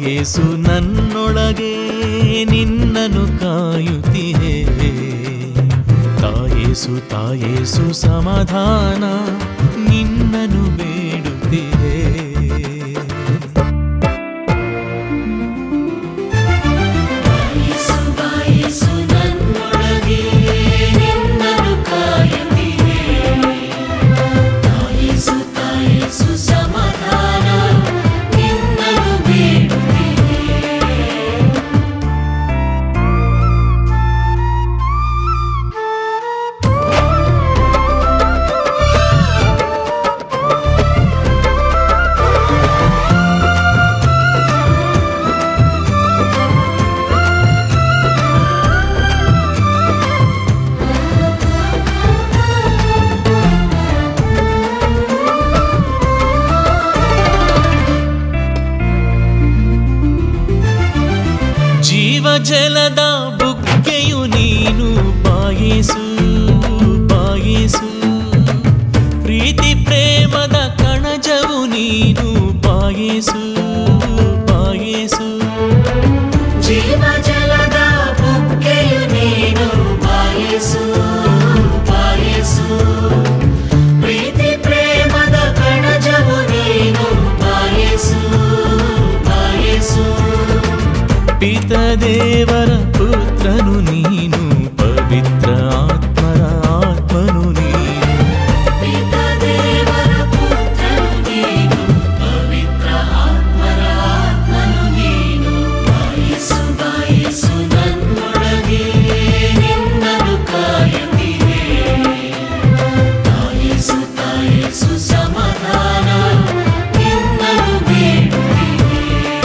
ತಾಯೇಸು ನನ್ನೊಳಗೆ ನಿನ್ನನ್ನು ಕಾಯುತ್ತಿದೆ. ತಾಯೇಸು ತಾಯೇಸು ಸಮಾಧಾನ ನಿನ್ನನ್ನು ಬೇಡುತ್ತಿದೆ. ಜಲದ ಬುಗ್ಗೆಯು ನೀನು ಬಾಯೇಸು ಬಾಯೇಸು. ಪ್ರೀತಿ ಪ್ರೇಮದ ಕಣಜವು ನೀನು ಬಾಯೇಸು ಬಾಯೇಸು. ಜೀವ ಜಲದ ಬುಗ್ಗೆಯು ನೀನು ಬಾಯೇಸು ಬಾಯೇಸು. ಪ್ರೀತಿ ಪ್ರೇಮದ ಕಣಜವು ನೀನು ಬಾಯೇಸು ಬಾಯೇಸು. ಪಿತ ದೇವರ ಪುತ್ರನು ನೀನು, ಪವಿತ್ರ ಆತ್ಮರ ಆತ್ಮನು ನೀನು. ಪಿತ ದೇವರ ಪುತ್ರನು ನೀನು, ಪವಿತ್ರ ಆತ್ಮರ ಆತ್ಮನು ನೀನು. ಬಾಯೇಸು ಬಾಯೇಸು ನನ್ನೊಳಗೆ ನಿನ್ನನ್ನು ಕಾಯುತ್ತಿದೆ. ತಾಯೇಸು ತಾಯೇಸು ಸಮಾಧಾನ ನಿನ್ನನ್ನು ಬೇಡುತ್ತಿದೆ.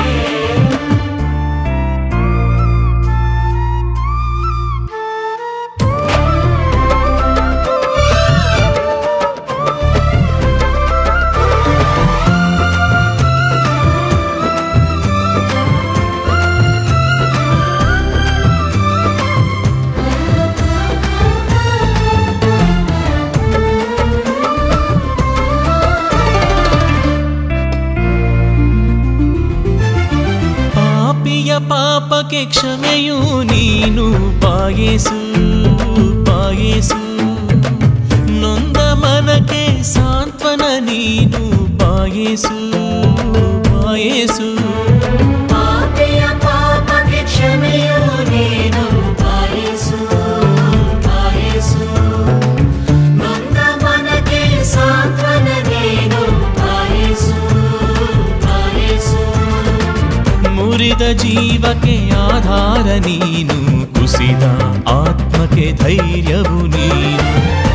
ಪಾಪಕ್ಕೆ ಕ್ಷಮೆಯು ನೀನು ಬಾಯೇಸು ಬಾಯೇಸು. ನೊಂದ ಮನಕ್ಕೆ ಸಾಂತ್ವನ ನೀನು ಬಾಯೇಸು ಬಾಯೇಸು. ಪಾಪಿಯ ಪಾಪಕ್ಕೆ ಕ್ಷಮೆಯು ನೀನು ಬಾಯೇಸು ಬಾಯೇಸು. ನೊಂದ ಮನಕ್ಕೆ ಸಾಂತ್ವನ ನೀನು ಬಾಯೇಸು ಬಾಯೇಸು. ಮುರಿದ ಜೀವಕ್ಕೆ ಆಧಾರ ನೀನು, ಕುಸಿದ ಆತ್ಮಕ್ಕೆ ಧೈರ್ಯವು ನೀನು.